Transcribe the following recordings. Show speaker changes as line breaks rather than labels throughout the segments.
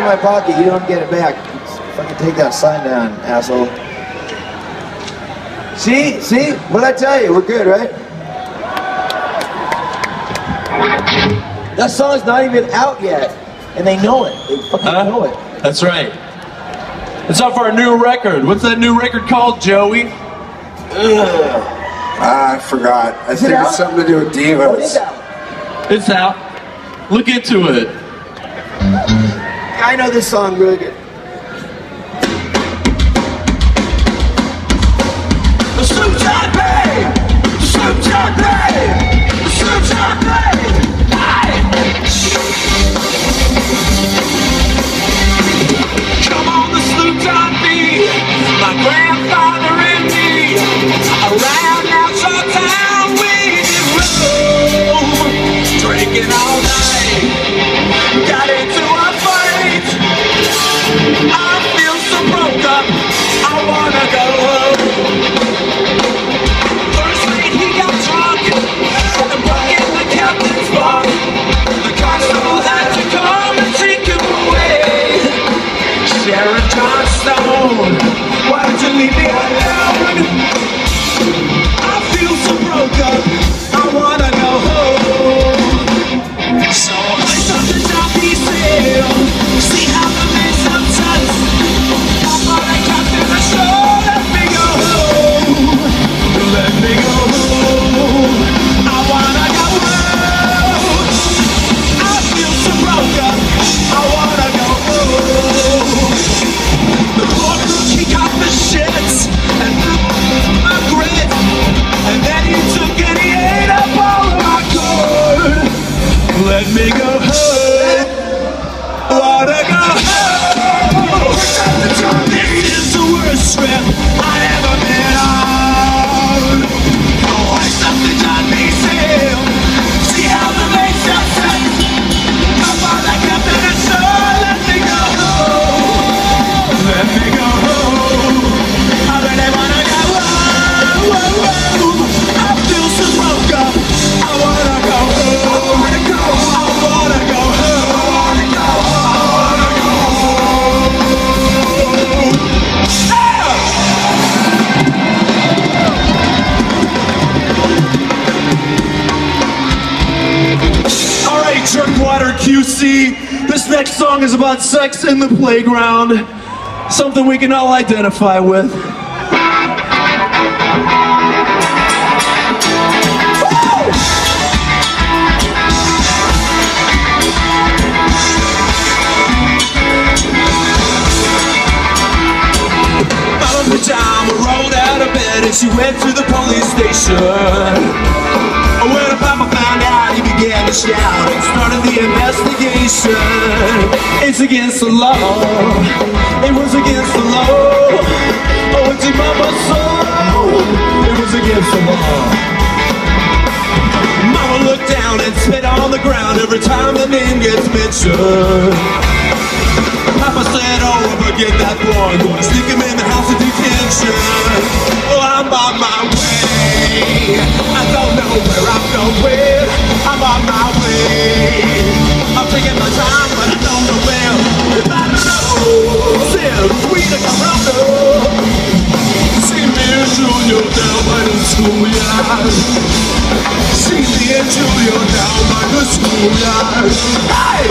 in my pocket. You don't get it back. Fucking take that sign down, asshole. See? See? What'd I tell you? We're good, right? That song's not even out yet. And they know it. They fucking know it.
That's right. It's off our new record. What's that new record called, Joey?
I forgot. I think it's something to do with divas.
Oh, it's out.
It's out. Look into it.
I know this song really good.
Come on, the Snoop Dogg beat. My grandfather and me. Around outside town we did roam, drinking all night. Got into a fight. I feel so broke up. I wanna go home. First night he got drunk and broke in the captain's bar. The constable had to come and take him away. Sheriff John Stone, why did you leave me alone? I feel so broke up, I wanna go home. So I stopped the jockey sale, see how the mix up touch. I'm on a captain of show, let me go home. Let me go home, I wanna go home. I feel so broke up, I wanna go home. The poor cook, he got the shits and my grit, and then he took and he ate up all of my corn. Let me go home, I wanna go home. This is the worst trip I ever been on. Oh, I stopped the John B. Sale, see how the lace up set. I'm on the captain and so let me go home. Let me go home, I really wanna go home. I feel so broke up, I wanna go home. I wanna go home. Alright, Jerkwater QC, this next song is about sex in the playground. Something we can all identify with. Mama Pajama rolled out of bed and she went to the police station. When her papa found out, he began to shout and started the investigation. It's against the law. It was against the law. Oh, it's in mama's soul. It was against the law. Mama looked down and spit on the ground every time the name gets mentioned. Papa said, oh, forget that boy, gonna stick him in the house of detention. Oh, I'm on my way. I don't know where I'm going. I'm on my way. I'm taking my time, but I don't know where. If I don't know, still sweet like a round. See me and Julio down by the schoolyard. See me and Julio down by the schoolyard. Hey!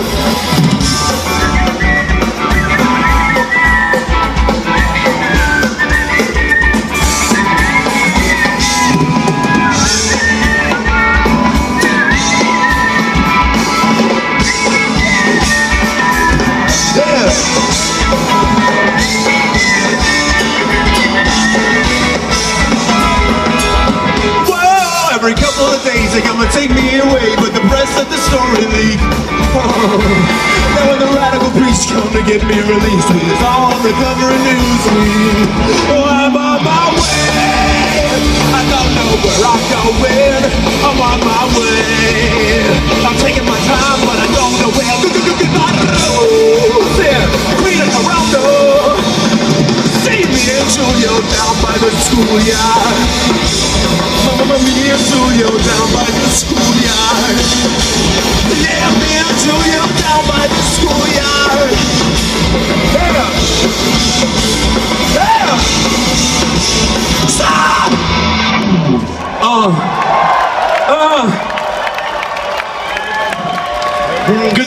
Every couple of days they come and take me away, but the press let the story leak. Now when the radical priest come to get me released, it's all on the cover of Newsweek. Oh, I'm on my way. I don't know where I'm going. I'm on my way. I'm taking my time, but I don't know where. Queen of Toronto. See me and Julio down by the schoolyard. Mamma mia, Julio down by the schoolyard. Yeah, me and Julio down by the schoolyard.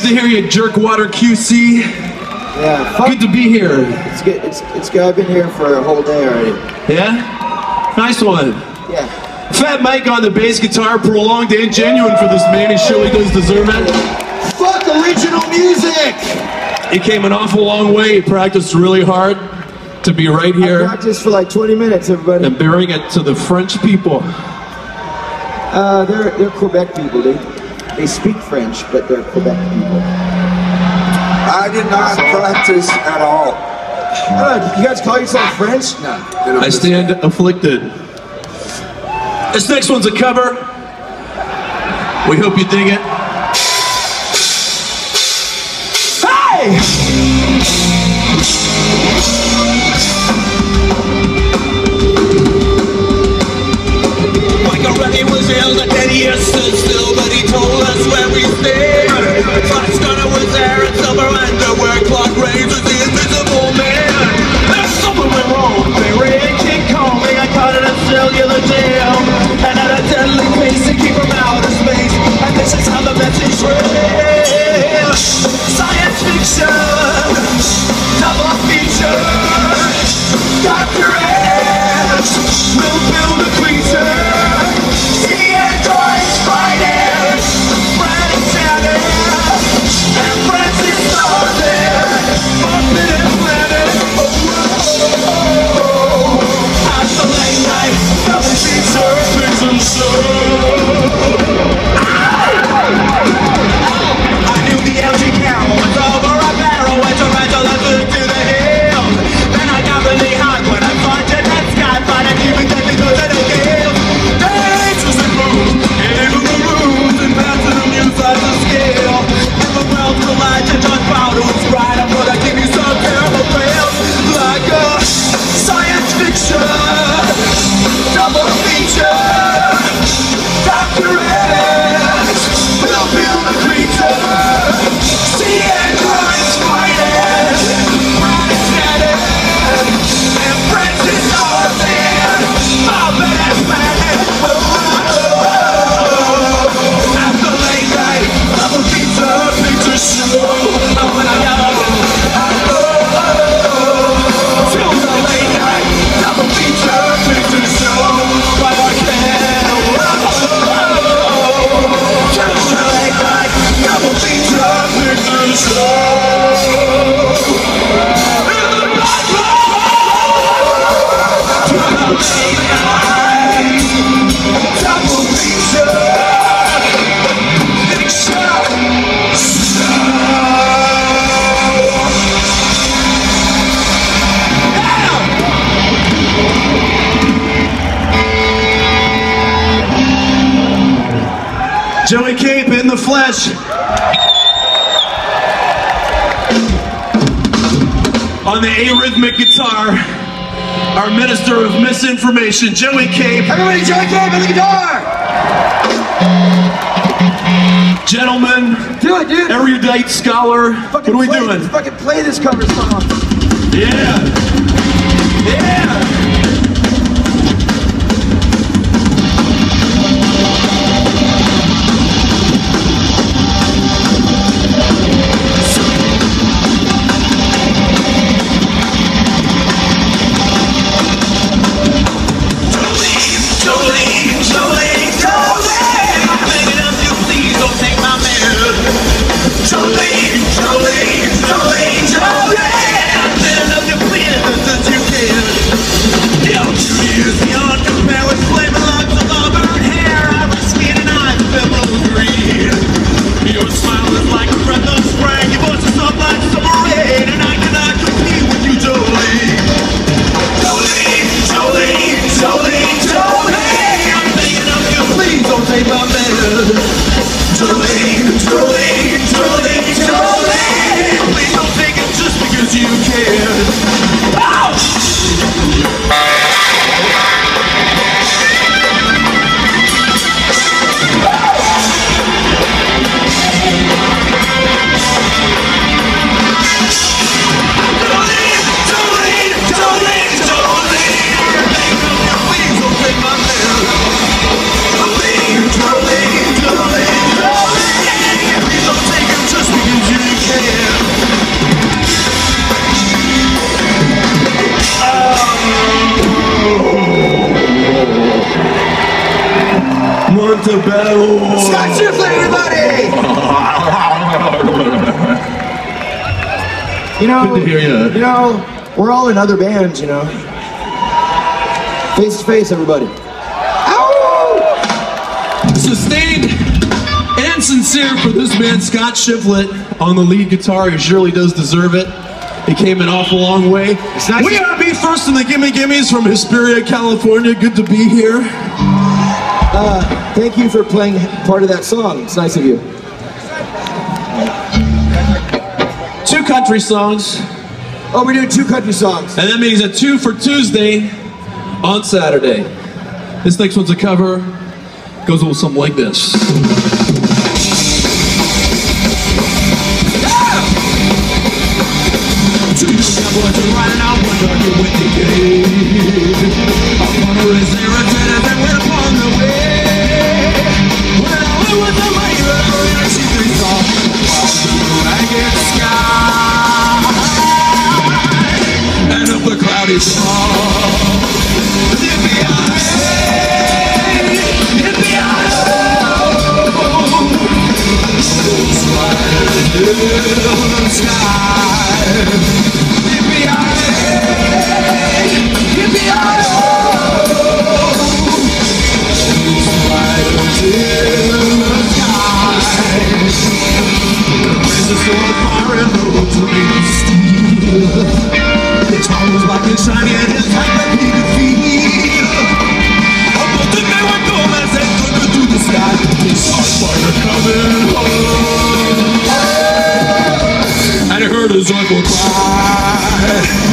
to hear you, Jerkwater QC.
Yeah.
Good to be here.
It's good. It's good. I've been here for a whole day already.
Yeah? Nice one.
Yeah.
Fat Mike on the bass guitar, prolonged and genuine for this man. He surely does deserve it.
Fuck original music!
He came an awful long way. He practiced really hard to be right here.
I practiced for like 20 minutes, everybody.
And bearing it to the French people.
They're Quebec people. They speak French, but they're Quebec people.
I did not practice at all.
You guys call yourself French? No.
I stand afflicted. This next one's a cover. We hope you dig it. Hey!
Like a wreck, it was ill, the dead years stood still, but he told us where we stayed. Fox Gunner was there in silver underwear, clock razors, the invisible man. There's something went wrong, they raided King Kong, they got caught in a cellular jail, and at a deadly pace to keep him out of space, and this is how the message read. Science fiction, double feature, Dr. S will build a creature. See androids fighting, Brad and Shannon, and Francis Norton, Forbidden Planet. At the late night, double feature, fiction show. I knew the LG camel was over a barrel, went to to the hills. Then I got really hot when I thought that sky fight, I keep it dead because of the gales. Dangerous and moves, into the rooms, and passing them inside the scale. And the world collides and just powder was right. I'm gonna give you some terrible fails, like a science fiction double feature. Dr. S will build a creature. See androids fighting, Brad and Shannon, and Francis Norton, Bobbin and Planet. After late night, double feature, picture show. And when I got up, till the late night, double feature, picture show. But I can't. Till the late night, double feature, picture show.
Joey Cape in the flesh. On the arrhythmic guitar, our minister of misinformation, Joey Cape.
Everybody, Joey Cape on the guitar!
Gentlemen,
Do it, dude!
erudite scholar, what are we doing?
Fucking play this cover song.
Yeah! Yeah!
Jolene, Jolene, Jolene, I'm of your plans as you can.
Montebello.
Scott Shiflett, everybody! You know,
Good to hear you.
You know, we're all in other bands, you know. Face to face, everybody. Ow!
Sustained and sincere for this man, Scott Shiflett, on the lead guitar. He surely does deserve it. He came an awful long way.
Nice.
We are Be First in the Gimmie Gimmies from Hesperia, California. Good to be here.
Thank you for playing part of that song. It's nice of you.
2 country songs,
Oh, we're doing 2 country songs.
and that means a 2 for Tuesday on Saturday. This next one's a cover. Goes a little something like this.
Two cowboys are riding out one dark with the gate. Upon a reserve tenant that went upon the way. When all it was a regular and she three saw the ragged sky. And up the cloudy top. Yippee-yi-hey, yippee-yi-oh. Those riders in the sky. His heart was black and shiny and his hand like he could feel. But the men were gold as they thundered through the sky. His heart started coming home. And he heard his joyful cry.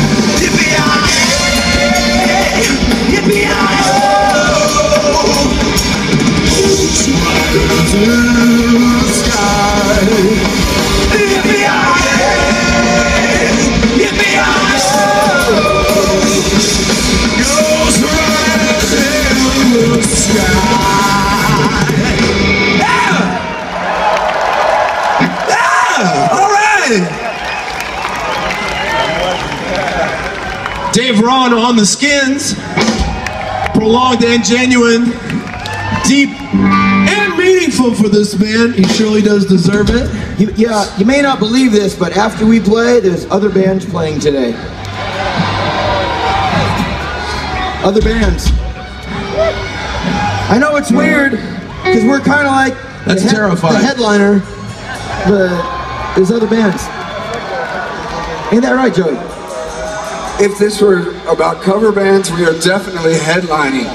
Yippee-yi-hey, yippee-yi-oh. Those riders in the sky. Yippee-yi-hey, yippee-yi-oh. Those riders in the sky. Yeah! Yeah! All right!
Dave Ron on the Skins. Prolonged and genuine. Deep and meaningful for this man. He surely does deserve it.
You may not believe this, but after we play, there's other bands playing today. Other bands. I know it's weird, because we're kind of like
That's terrifying.
the headliner, but there's other bands. Ain't that right, Joey?
If this were about cover bands, we are definitely headlining.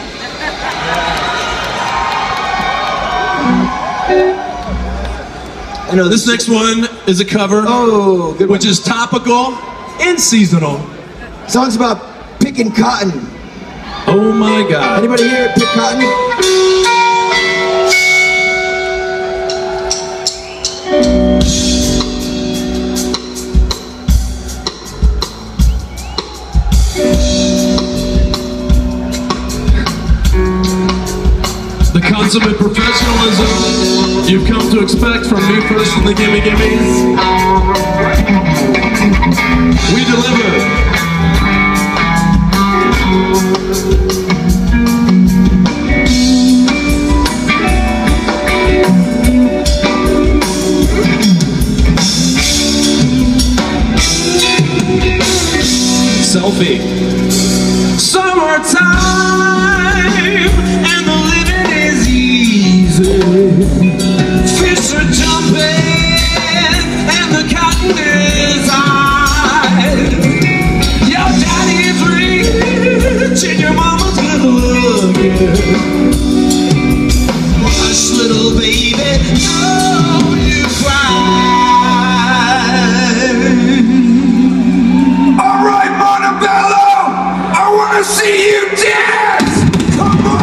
I know
This next one is a cover,
Oh, good one.
which is topical and seasonal.
Song's about picking cotton.
Oh my God.
Anybody here pick cotton?
The consummate professionalism you've come to expect from Me First in the Gimmie Gimmies. We deliver. Selfie. Summertime and the living is easy. Fish are jumping and the cotton is high. Your daddy's rich and your mama's good looking. Hush, little baby, don't you cry.
All right, Montebello, I want to see you dance. Come on.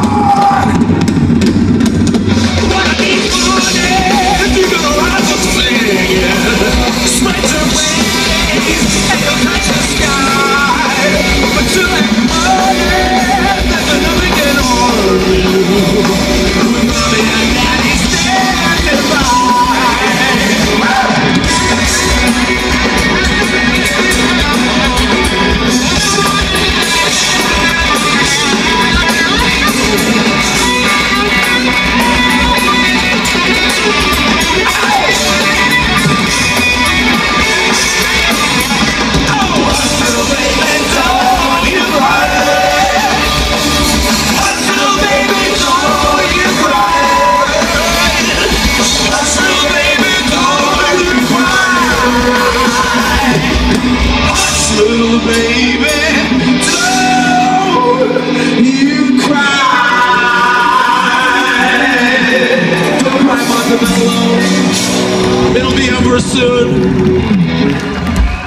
What a neat morning, you're gonna rise up singing. Spread your wings and you'll touch the sky. But till that morning, there's nothing can harm you. With mommy and daddy standing by.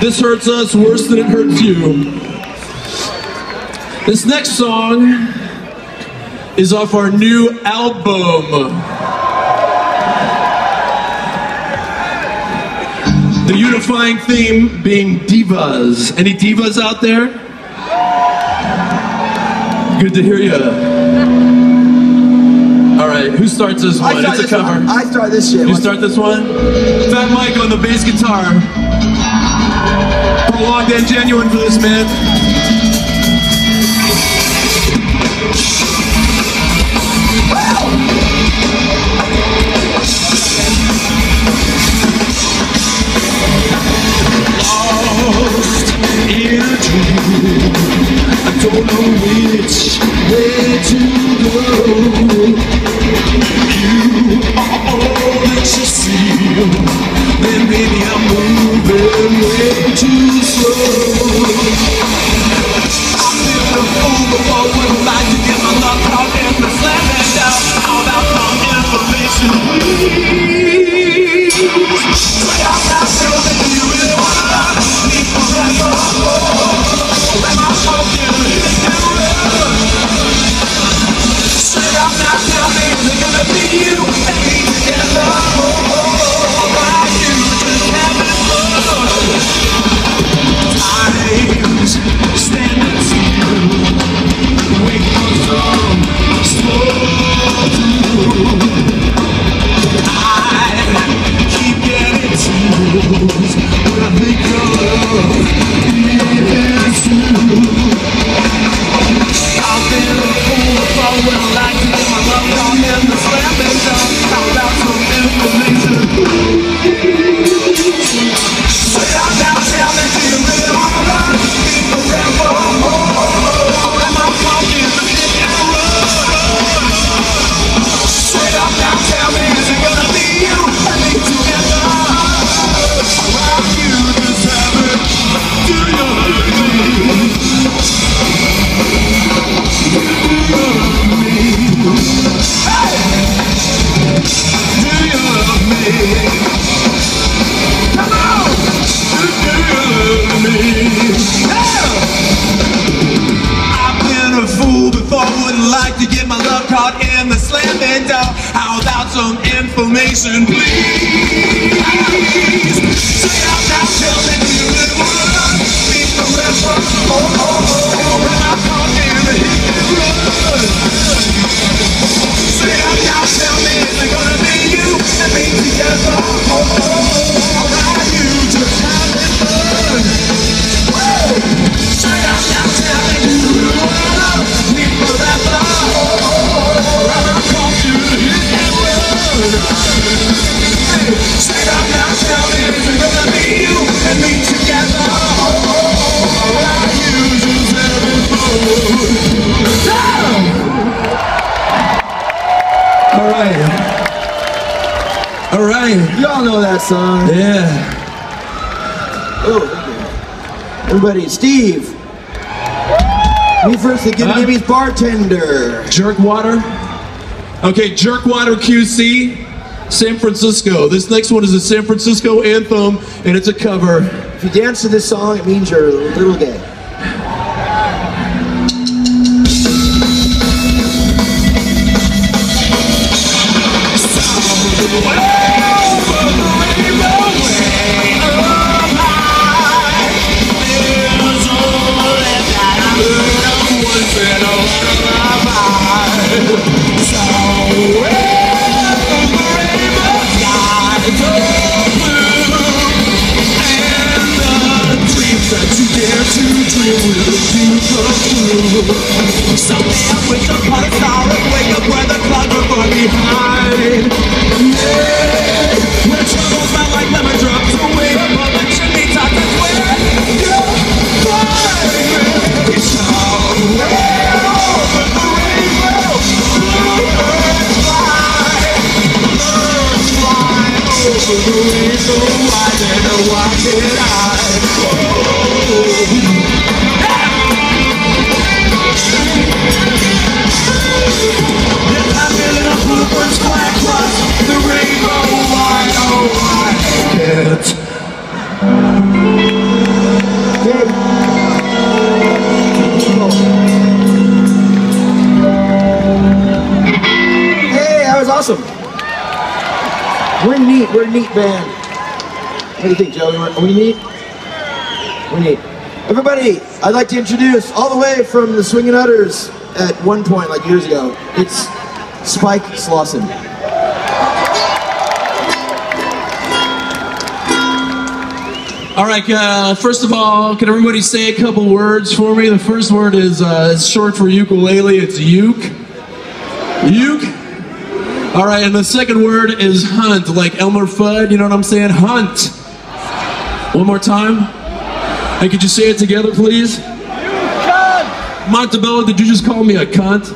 This hurts us worse than it hurts you. This next song is off our new album. The unifying theme being divas. Any divas out there? Good to hear you. All right, who starts this one? It's a cover.
I start this shit.
You start this one? Fat Mike on the bass guitar. Prolonged and genuine for this man.
Lost in a dream, I don't know which way to go. You are all that you see, then maybe I'm moving way too slow. I've been a fool before, wouldn't like to get my luck caught in the slamming down. How about some information, please? Say out now, tell me, do you really wanna love me forever? Or am I smoking hit and run? Say out now, tell me, is it gonna be you and me together? Or are you just having fun? Time's standing still, waiting for some slow through. I keep getting chills when I think of being true. I've been a fool before when I like to get my love caught in the slamming door. How about some information? Say out now, tell me, do you really wanna love me forever? Or am I talking to hit and run? Say out now, tell me, is it gonna be you and me together? Or are you just having, do you love me? Do you love me? Hey! Do you love me? Come on! Do you love me? Yeah! I've been a fool before, wouldn't like to get my love caught in the slamming door. How about some information, please? Say out now, tell me, do you really wanna love me forever? Or am I caught in the hit and run? Say out now, tell me, is it gonna be you and me together? Or are you just having fun? Woo! Say out now, tell me, do you really wanna love me forever? Or am I caught in the hit and run? Hey, say out now, tell me, is it gonna be you and me together? Or are you just having fun?
All right. All right.
Y'all know that song.
Yeah.
Oh, thank you. Everybody, Steve. Me first, the Gimmie Gimmies bartender.
Jerkwater. Okay, Jerkwater QC, San Francisco. This next one is a San Francisco anthem, and it's a cover.
If you dance to this song, it means you're a little gay.
Someday I wish upon a star and wake up where the clouds are far behind. Yeah, where troubles smell like lemon drops away above the chimney top. That's where you'll find me. Somewhere over the rainbow, bluebirds fly. Birds fly over the rainbow. Why did I? Oh. It's
awesome. We're neat. We're a neat band. What do you think, Joey? Are we neat? We're neat. Everybody, I'd like to introduce, all the way from the Swingin' Utters at one point, like years ago, it's Spike Slauson.
All right, first of all, can everybody say a couple words for me? The first word is short for ukulele, it's uke. Uke. All right, and the second word is hunt, like Elmer Fudd, you know what I'm saying? Hunt. One more time. Hey, could you say it together, please? Montebello, did you just call me a cunt?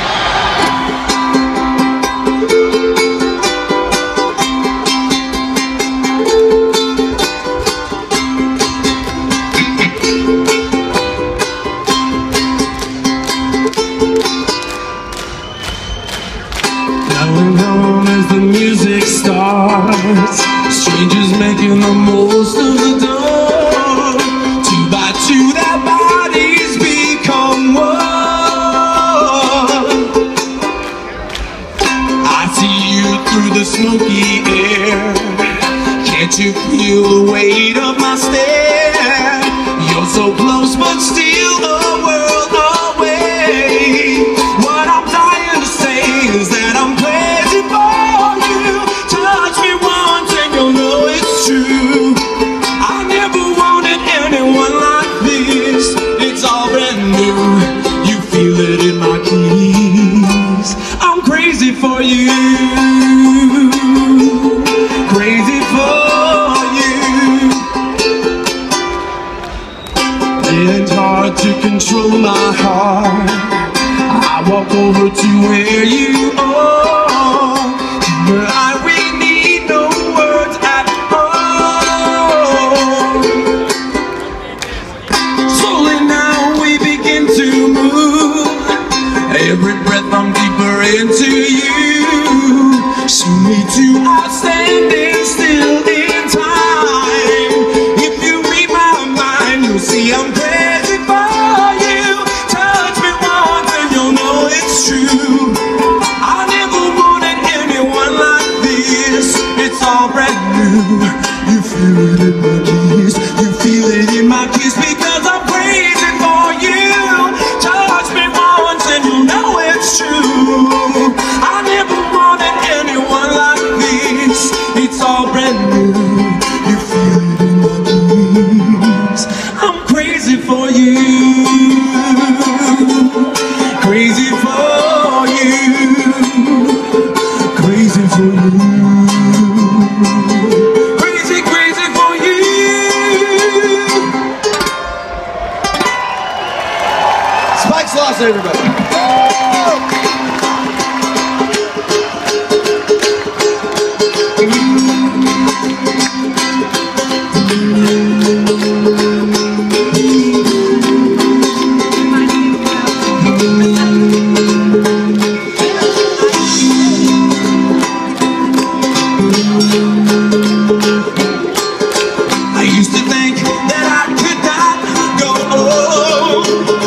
Going home as the music starts, strangers making the most of the dawn. Two by two their bodies become one. I see you through the smoky air. Can't you feel the weight of my stare? You're so close but still a world away. What I'm trying to say is that I'm crazy for you. Touch me once and you'll know it's true. I never wanted anyone like this. It's all brand new. You feel it in my keys. I'm crazy for you. Crazy for you. It's hard to control my heart. I walk over to where you are, but I really need no words at all. Slowly now we begin to move. Every breath I'm deeper into you. Show me to outstanding still in time. If you read my mind, you'll see I'm crazy for you. Touch me once and you'll know it's true. I never wanted anyone like this. It's all brand new. You feel it in my keys. You feel it in my keys because I'm crazy for you. Touch me once and you'll know it's true. I never wanted anyone like this. It's all brand new. You feel it in my keys. I'm crazy for you. Crazy for you. Crazy for you. Crazy, crazy for you.
Spike Slauson, everybody.
I used to think that I could not go on,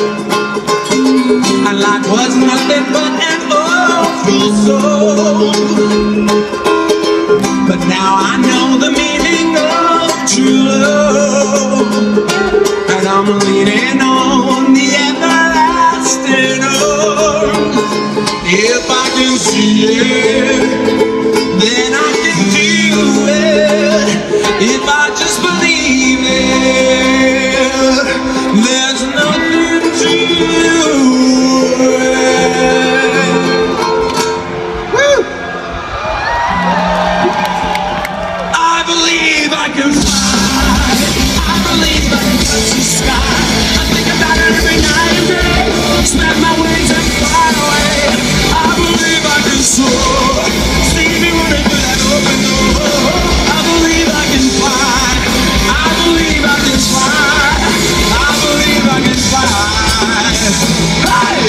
and life was nothing but an awful song. But now I know the meaning of true love, and I'm leaning on the everlasting arms. If I can see it, then I can do it. If I just believe it, there's nothing to it. Woo! I believe I can fly. I believe I can touch the sky. I think about it every night and day. Spread my wings and fly away. I believe I can soar. See me running through that open door. I believe I can fly. I believe I can fly. I believe I can fly. Hey!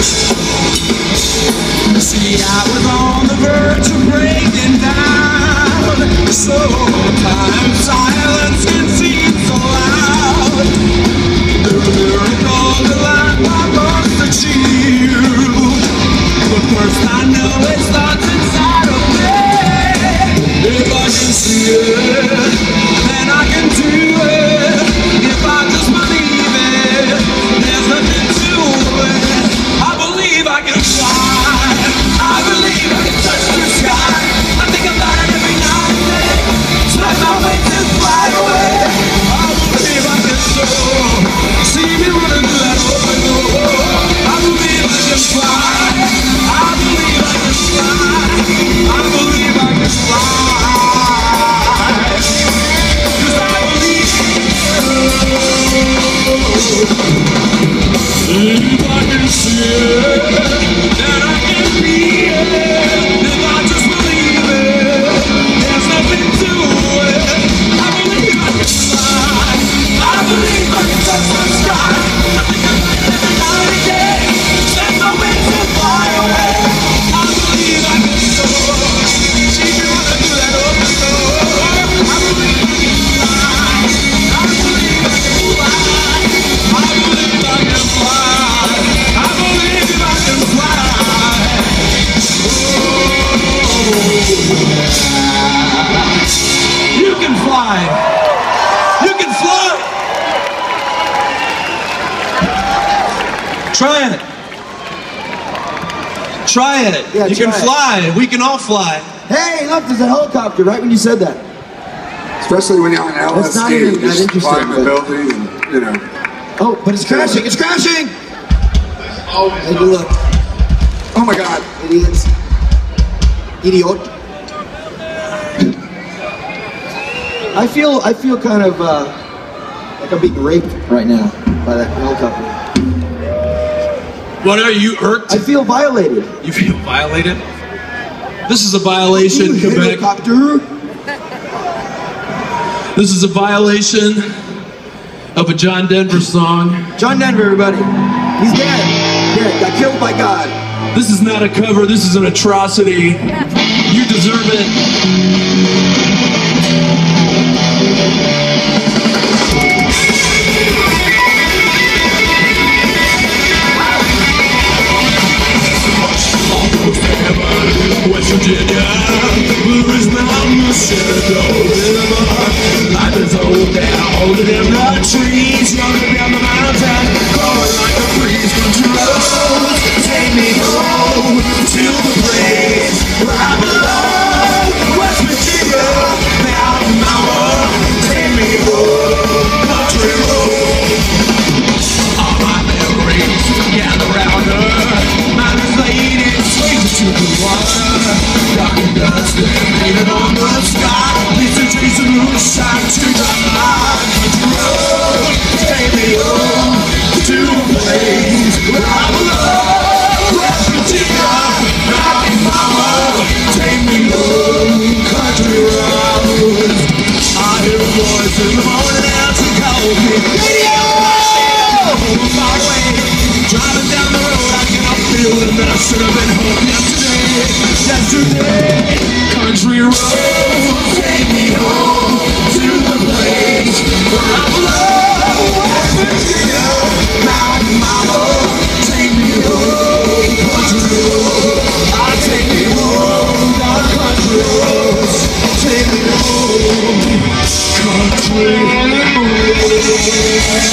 See, I was on the verge of breaking down. Sometimes silence can seem so loud. The miracle that life I must achieve. But first I know it starts inside of me. it, then I can do it. If I just believe it, there's nothing to it. I believe I can fly. I believe I can touch the sky. I think about it every night and day. Spread my wings and fly away. I believe I can soar. See me running through that open door. I believe I can fly. I believe I can fly. I believe I can fly. 'Cause I believe. If I can see it, then I can be it. If I just believe it, there's nothing to it. I believe I can fly. I believe I can touch the sky. I think about it every night and day. Spread my wings and fly away. I believe I can soar. See me running through that open door. I believe I can fly. I believe I can fly. I believe I can fly. I believe I can fly. Oh, you can fly. You can fly. Try it. Try it.
Yeah,
you can
try it.
fly. We can all fly.
Hey, look, there's a helicopter right when you said that.
Especially when you're on LSD,
That's not even that
just
interesting,
climb the
but-
building and, you know.
Oh, but it's crashing. It's crashing. Take a look,
Oh my God.
idiots. Idiot. I feel kind of like I'm being raped right now by that helicopter.
What are you irked?
I feel violated.
You feel violated? This is a violation, Quebec.
Helicopter.
This is a violation of a John Denver song.
John Denver, everybody. He's dead. Dead. Got killed by God.
This is not a cover, this is an atrocity. You deserve it. West Virginia, blue is mountain, Shenandoah River. Life is old now, older than the trees, younger than the mountain, growing like the breeze. Country roads, take me home to the place where I belong. West Virginia, mountain mama, take me home. Country roads, all my memories gather round her. Mine is laid in slaves to the water. Dark and dust painted on the sky. Leaves and trees and moonshine to the light. Country road, take me home to a place where I belong. West Virginia, mountain mama, take me home. Country roads, I hear a voice in the morning as she calls me. Radio! Over my way, driving down the road, I cannot feel it that I should have been home yesterday. Yesterday, country road, take me home to the place where I belong. West Virginia, mountain mama, take me home. Country road, I take me home. Down country roads, take me home. Country roads.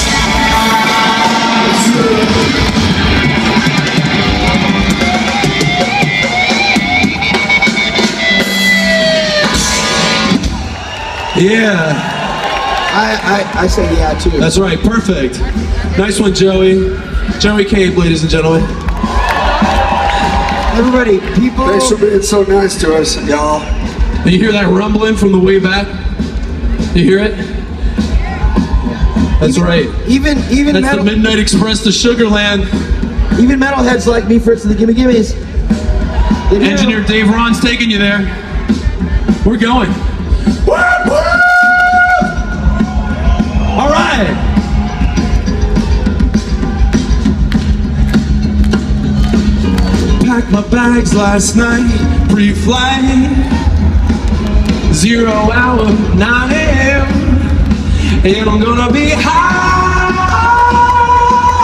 Yeah,
I say yeah too.
that's right, perfect. Nice one, Joey. Joey Cave, ladies and gentlemen.
Everybody, people.
Thanks for being so nice to us, y'all.
You hear that rumbling from the way back? You hear it? That's right.
Even
That's
metal,
the Midnight Express to Sugarland.
even metalheads like me, Fritz and the Gimmie Gimmies. They do.
Engineer Dave Ron's taking you there. We're going. All right. Packed my bags last night, pre-flight, 0 hour, 9 a.m. And I'm gonna be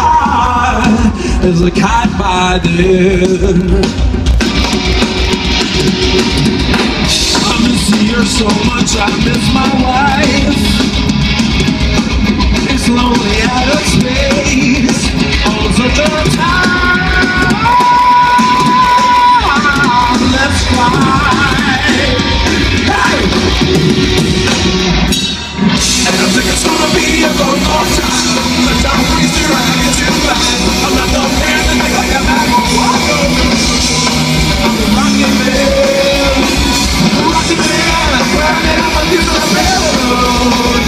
high as a kite by then.
I miss her so much, I miss my wife. It's lonely out of space all the time. Let's fly. Hey! And I think it's gonna be a long, long time. But don't please do I get too bad. I'm not the man that make like a man. I'm a rockin' man. Rockin' man. Burning up a piece of the railroad.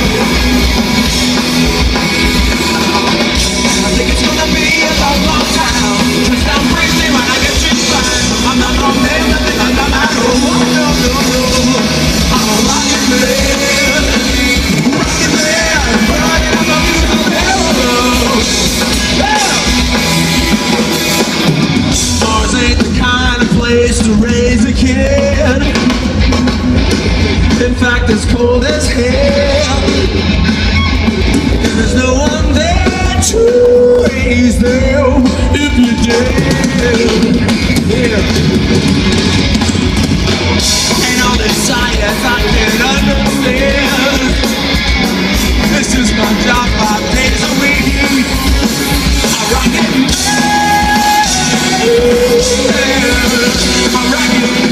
I think it's gonna be a long, long time. Just don't praise me when I get too fine. I'm not no man that make like a man. No, no, no. I'm a rockin' man. Rockin' man. Burning up a piece of the railroad. Mars ain't the kind of place to raise a kid. In fact, it's cold as hell. And there's no one there to raise them if you did. Yeah. Ain't all this science I can't understand. This is my job 5 days a week. I rock it. I'm rockin'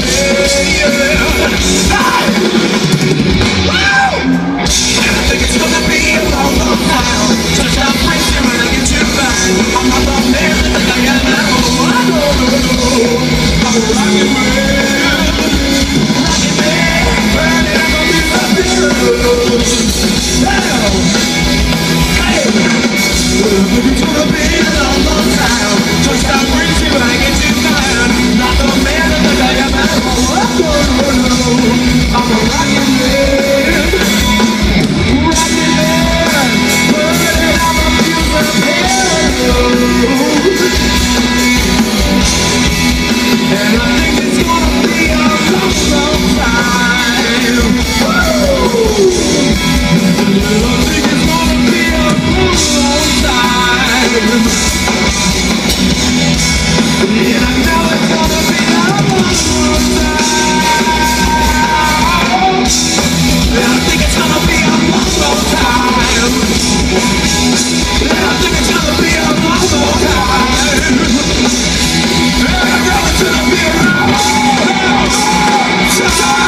and I think it's gonna be a long, long time. Touch down crazy when I get too fine. I'm not the man that I got now. I'm a rockin' man. Rockin' man. Burning up a piece of the hey! I think it's gonna be a long, long time. Touch down crazy when I get too fine. Not the man that I got now. I'm a rockin' man. Rockin' man. Burning up a piece of and I think it's gonna be a long, long time. Woo! I think it's gonna be a long, long time. And I know it's gonna be a long, long time. And I think it's gonna be a long, long time. And I think it's gonna be a long, long time. And I know it's gonna be a long, long time.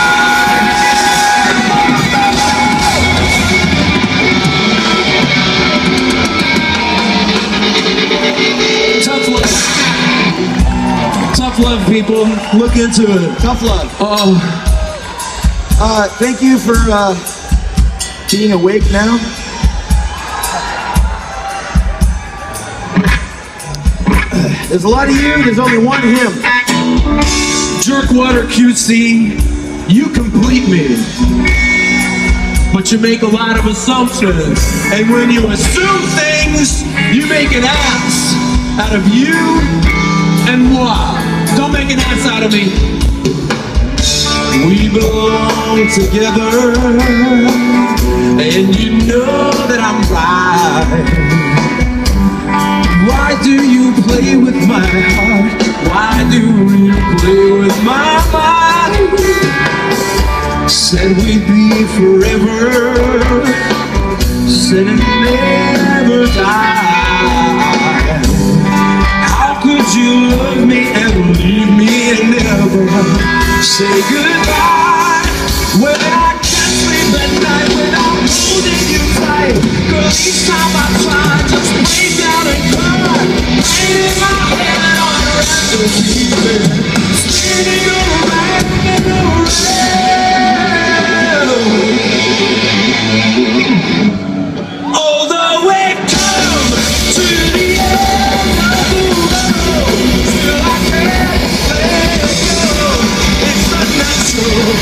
Tough love. Tough love, people. Look into it.
Tough love.
Oh.
Thank you for being awake now. There's a lot of you, there's only one him.
Jerkwater QC, you complete me. But you make a lot of assumptions. And when you assume things, you make an ass out of you and moi. Don't make an ass out of me. We belong together, and you know that I'm right. Why do you play with my heart? Why do you play with my mind? Said we'd be forever, said it never die. How could you love me and leave me and never say goodbye? When I can't sleep at night without holding you tight. Girl, each time I try, just lay down and cry. Pain in my head on the rest of the spinning around and around. Although we come to the end of the road, still I can't let go. It's unnatural.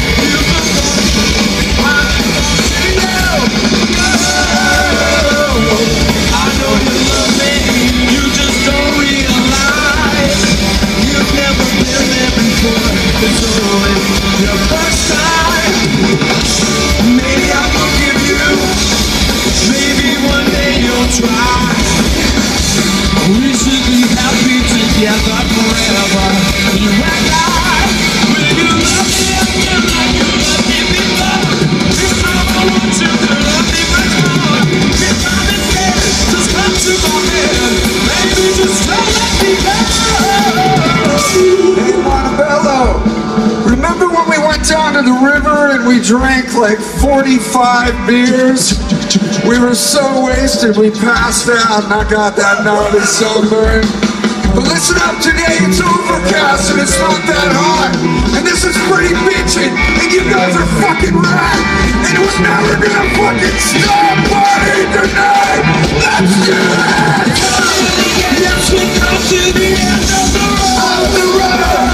I know you love me, you just don't realize. You've never been there before, it's only your first time. Maybe I'll forgive you, maybe one day you'll try. We should be happy together forever, you and I. Will you
to the river and we drank like 45 beers. We were so wasted we passed out and I got that gnarly sunburn. But listen up, today it's overcast and it's not that hot. And this is pretty bitchin', and you guys are fucking rad. And we're never gonna fucking stop partying tonight. Let's do it! Yes, we come to the end of the road.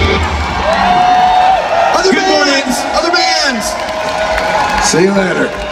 See you later.